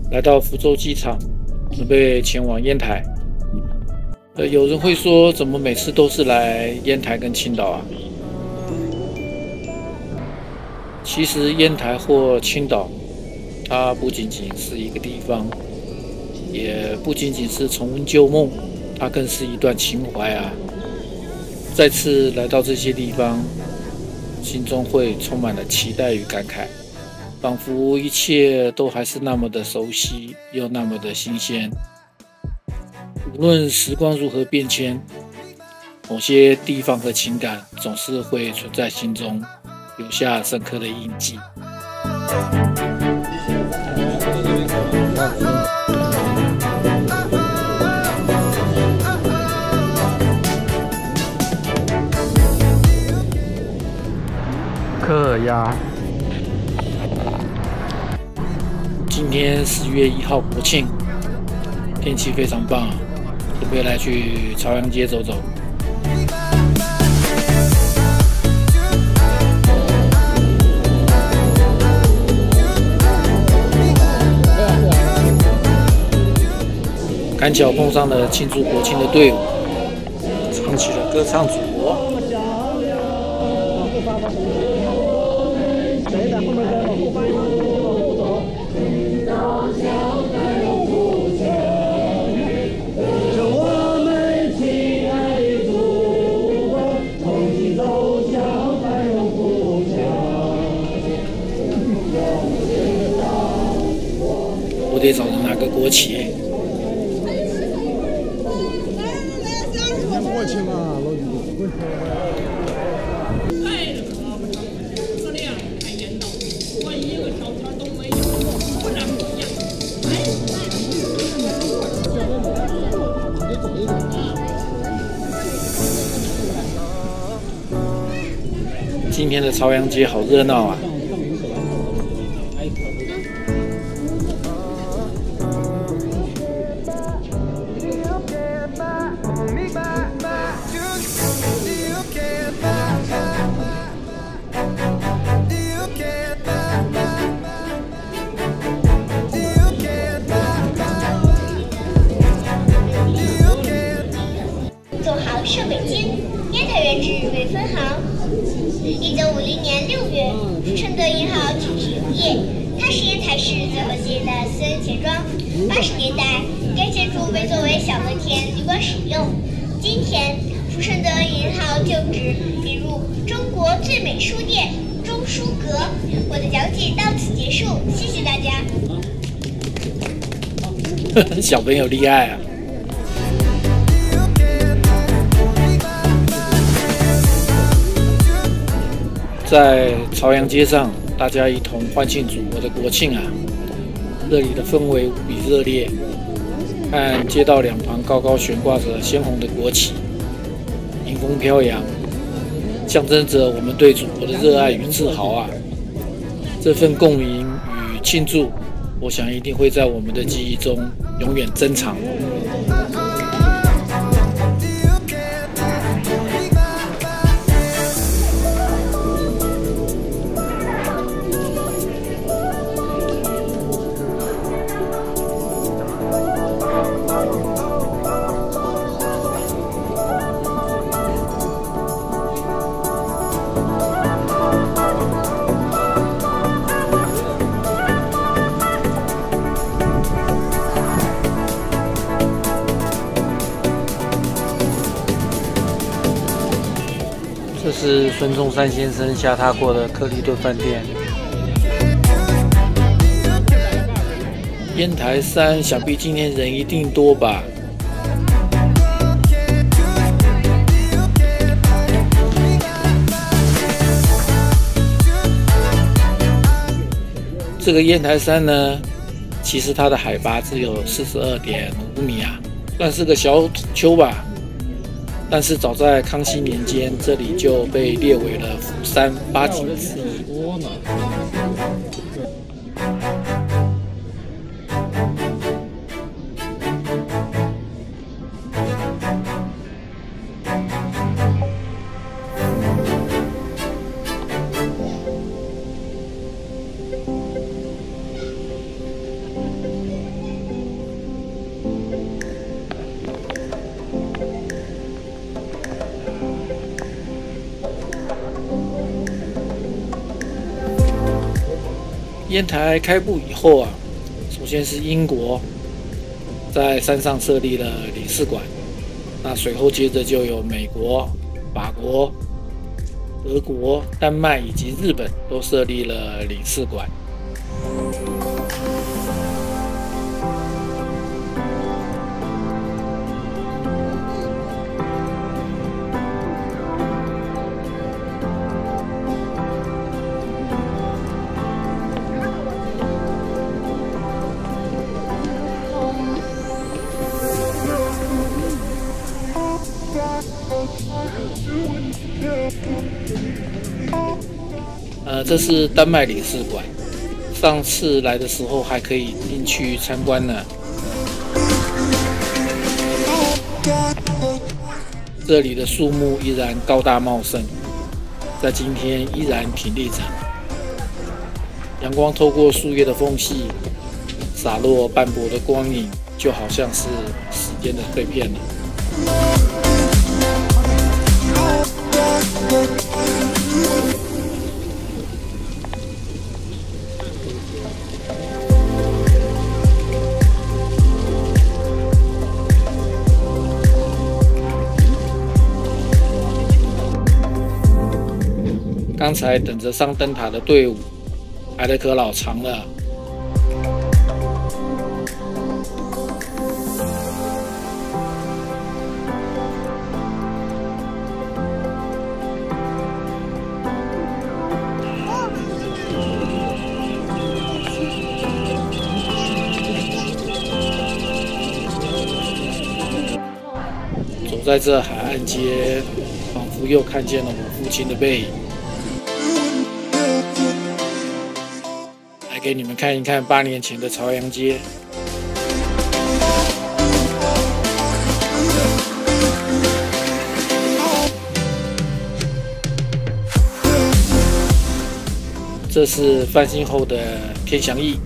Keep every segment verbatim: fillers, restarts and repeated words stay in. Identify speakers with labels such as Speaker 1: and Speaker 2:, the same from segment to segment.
Speaker 1: 来到福州机场，准备前往烟台。呃，有人会说，怎么每次都是来烟台跟青岛啊？其实烟台或青岛，它不仅仅是一个地方，也不仅仅是重温旧梦，它更是一段情怀啊！再次来到这些地方，心中会充满了期待与感慨，仿佛一切都还是那么的熟悉，又那么的新鲜。无论时光如何变迁，某些地方和情感总是会存在心中，留下深刻的印记。
Speaker 2: 科尔鸭。
Speaker 1: 今天十月一号国庆，天气非常棒，准备来去朝阳街走走。赶巧碰上了庆祝国庆的队伍，唱起了歌唱祖国。我得找着哪个国旗？
Speaker 2: 国庆啊，老弟。
Speaker 1: 今天的朝阳街好热闹啊！
Speaker 3: 总行设北京，烟台原址为分行。一九五零年六月，福盛德银行举止营业，它是烟台市最后街的私人钱庄。八十年代，该建筑被作为小和田旅馆使用。今天，福盛德银行旧址引入中国最美书店中书阁。我的讲解到此结束，谢谢大家。
Speaker 1: 小朋友厉害啊！在朝阳街上，大家一同欢庆祖国的国庆啊！这里的氛围无比热烈，看街道两旁高高悬挂着鲜红的国旗，迎风飘扬，象征着我们对祖国的热爱与自豪啊！这份共鸣与庆祝，我想一定会在我们的记忆中永远珍藏。这是孙中山先生下榻过的克利顿饭店。烟台山，想必今天人一定多吧？这个烟台山呢，其实它的海拔只有四十二点五米啊，算是个小丘吧。但是早在康熙年间，这里就被列为了釜山八景之一。 烟台开埠以后啊，首先是英国在山上设立了领事馆，那随后接着就有美国、法国、德国、丹麦以及日本都设立了领事馆。呃，这是丹麦领事馆，上次来的时候还可以进去参观呢。这里的树木依然高大茂盛，在今天依然挺立着。阳光透过树叶的缝隙，洒落斑驳的光影，就好像是时间的碎片了。刚才等着上灯塔的队伍排得可老长了。走在这海岸街，仿佛又看见了我父亲的背影。来给你们看一看八年前的朝阳街。这是翻新后的天祥驿。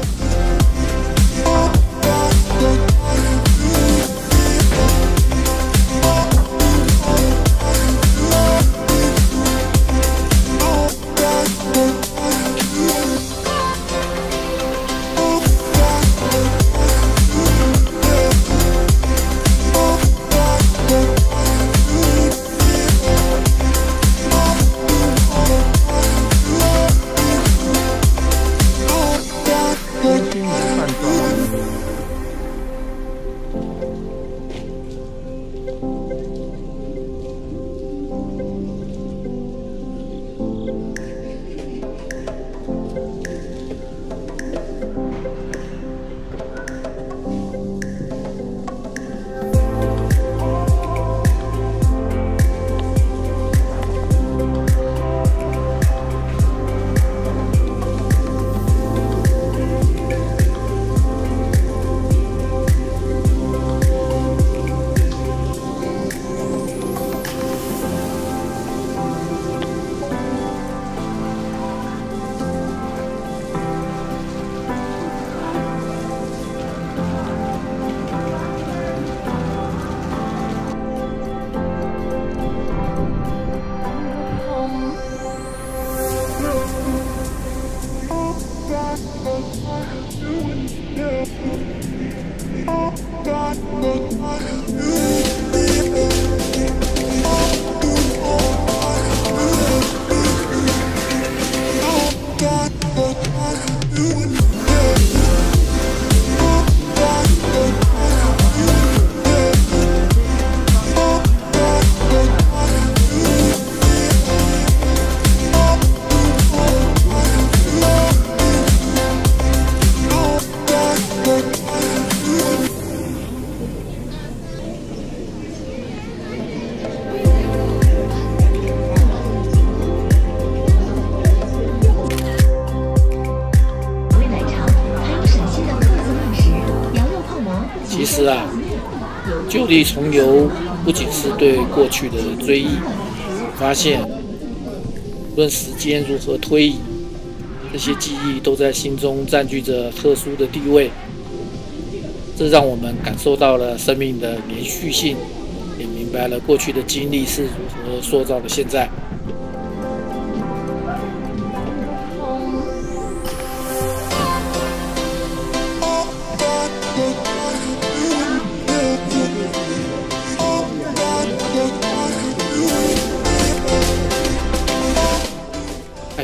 Speaker 1: 其实啊，就地重游不仅是对过去的追忆，发现无论时间如何推移，这些记忆都在心中占据着特殊的地位。这让我们感受到了生命的连续性，也明白了过去的经历是如何塑造了现在。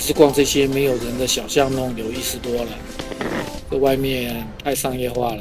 Speaker 1: 是逛这些没有人的小巷弄有意思多了。这外面太商业化了。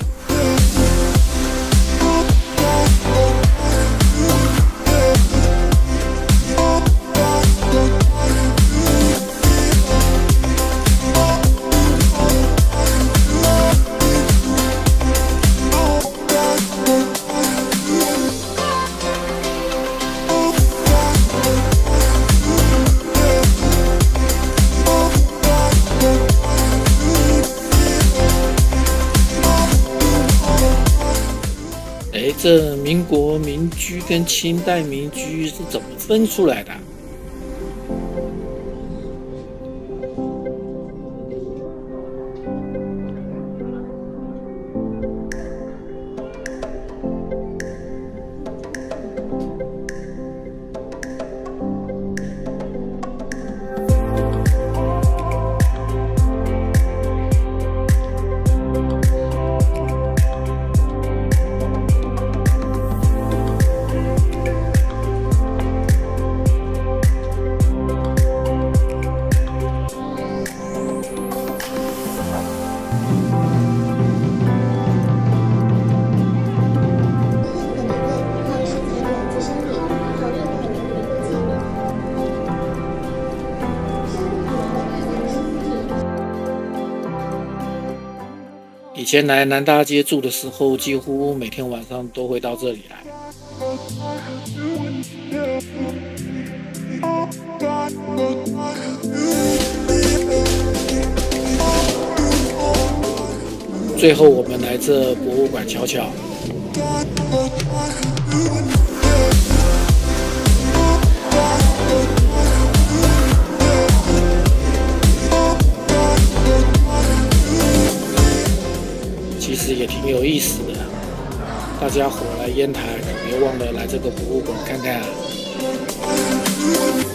Speaker 1: 哎，这民国民居跟清代民居是怎么分出来的？以前来南大街住的时候，几乎每天晚上都会到这里来。最后我们来这博物馆瞧瞧。其实也挺有意思的，大家伙来烟台，别忘了来这个博物馆看看啊。